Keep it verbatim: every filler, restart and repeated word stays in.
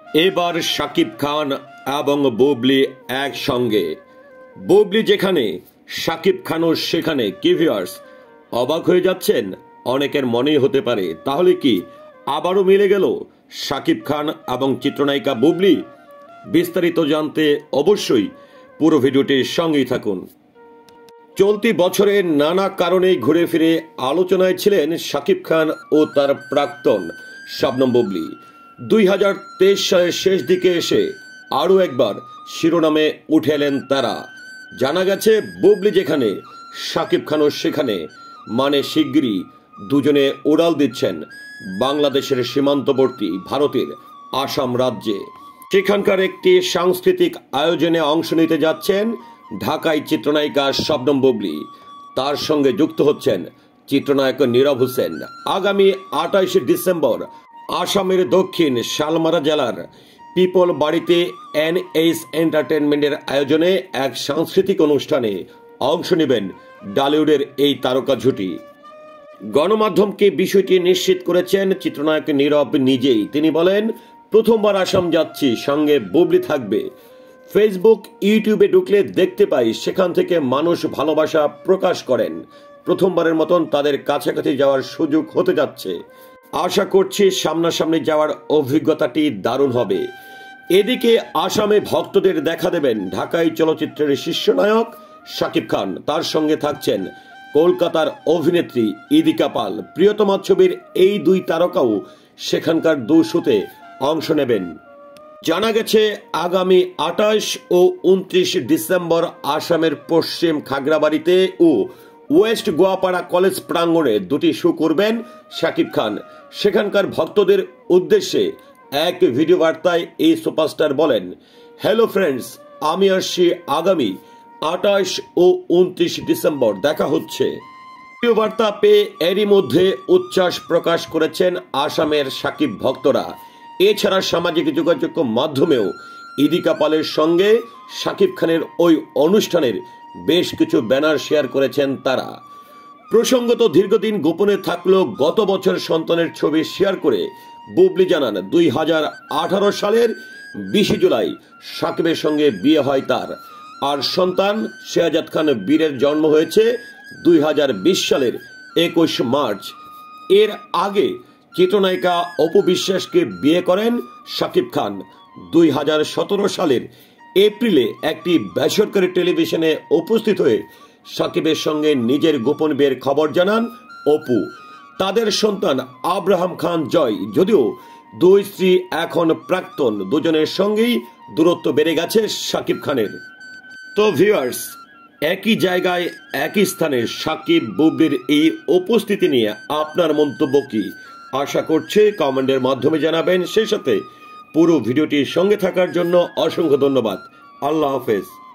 এবার শাকিব খান এবং বুবলি একসঙ্গে। বুবলি যেখানে, শাকিব খানও সেখানে। কি ভিউয়ার্স, অবাক হয়ে যাচ্ছেন? অনেকের মনেই হতে পারে তাহলে কি আবারও মিলে গেল শাকিব খান এবং চিত্রনায়িকা বুবলি? বিস্তারিত জানতে অবশ্যই পুরো ভিডিওটির সঙ্গেই থাকুন। চলতি বছরে নানা কারণে ঘুরে ফিরে আলোচনায় ছিলেন শাকিব খান ও তার প্রাক্তন শবনম বুবলি। দুই হাজার তেইশ সালের শেষ দিকে এসে আরও একবার শিরোনামে উঠে এলেন তারা। জানা গেছে বুবলি যেখানে, শাকিব খানও সেখানে, মানে শিগগিরই দুজনে উড়াল দিচ্ছেন বাংলাদেশের সীমান্তবর্তী ভারতের আসাম রাজ্যে। সেখানকার একটি সাংস্কৃতিক আয়োজনে অংশ নিতে যাচ্ছেন ঢাকায় চিত্রনায়িকা শবনম বুবলি। তার সঙ্গে যুক্ত হচ্ছেন চিত্রনায়ক নীরব হোসেন। আগামী আঠাইশে ডিসেম্বর আসামের দক্ষিণ শালমারা জেলার পিপল বাড়িতে এন এইচ এন্টারটেনমেন্টের আয়োজনে এক সাংস্কৃতিক অনুষ্ঠানে অংশ নেবেন ডালিউডের এই তারকা জুটি। গণমাধ্যমকে বিষয়টি নিশ্চিত করেছেন চিত্রনায়ক নীরব নিজেই। তিনি বলেন, প্রথমবার আসাম যাচ্ছি, সঙ্গে বুবলি থাকবে। ফেসবুক, ইউটিউবে ঢুকলে দেখতে পাই সেখান থেকে মানুষ ভালোবাসা প্রকাশ করেন। প্রথমবারের মতন তাদের কাছাকাছি যাওয়ার সুযোগ হতে যাচ্ছে। আশা করছি সামনাসামনি যাওয়ার অভিজ্ঞতাটি দারুণ হবে। এদিকে আসামে ভক্তদের দেখা দেবেন ঢাকাই চলচ্চিত্রের শীর্ষনায়ক শাকিব খান। তার সঙ্গে থাকছেন কলকাতার অভিনেত্রী ইদিকা পাল। প্রিয়তমা ছবির এই দুই তারকাও সেখানকার দু শোতে অংশ নেবেন। জানা গেছে আগামী আঠাশ ও উনত্রিশ ডিসেম্বর আসামের পশ্চিম খাগড়াবাড়িতে ও ওয়েস্ট গোয়াপাড়া কলেজ প্রাঙ্গণে দুটি শো করবেন শাকিব খান। সেখানকার ভক্তদের উদ্দেশ্যে এক ভিডিও বার্তায় এই সুপারস্টার বলেন, হ্যালো ফ্রেন্ডস, আমি আসছি আগামী আঠাশ ও উনত্রিশ ডিসেম্বর, দেখা হচ্ছে। ভিডিও বার্তা পেয়ে এরই মধ্যে উচ্ছ্বাস প্রকাশ করেছেন আসামের শাকিব ভক্তরা। এছাড়া সামাজিক যোগাযোগ মাধ্যমেও ইদিকা পালের সঙ্গে শাকিব খানের ওই অনুষ্ঠানের বেশ কিছু ব্যানার শেয়ার করেছেন তারা। প্রসঙ্গত দীর্ঘদিন গোপনে থাকলেও গত বছর সন্তানের ছবি শেয়ার করে বুবলি জানান, দুই হাজার আঠারো সালের বিশে জুলাই শাকিবের সঙ্গে বিয়ে হয় তার। আর সন্তান শেহজাদ খান বীরের জন্ম হয়েছে দুই হাজার বিশ সালের একুশ মার্চ। এর আগে চিত্রনায়িকা অপু বিশ্বাসকে বিয়ে করেন শাকিব খান। দুই হাজার সতেরো সালের এপ্রিলে একটি বেসরকারি টেলিভিশনে উপস্থিত হয়ে শাকিবের সঙ্গে নিজের গোপন বিয়ের খবর জানান অপু। তাদের সন্তান আব্রাহাম খান জয়। যদিও দুই স্ত্রী এখন প্রাক্তন, দুজনের সঙ্গেই দূরত্ব বেড়ে গেছে শাকিব খানের। তো ভিউয়ার্স, একই জায়গায় একই স্থানে শাকিব বুবলির এই উপস্থিতি নিয়ে আপনার মন্তব্য কি? আশা করছি কমেন্টের মাধ্যমে জানাবেন। সেই সাথে পুরো ভিডিওটির সঙ্গে থাকার জন্য অসংখ্য ধন্যবাদ। আল্লাহ হাফেজ।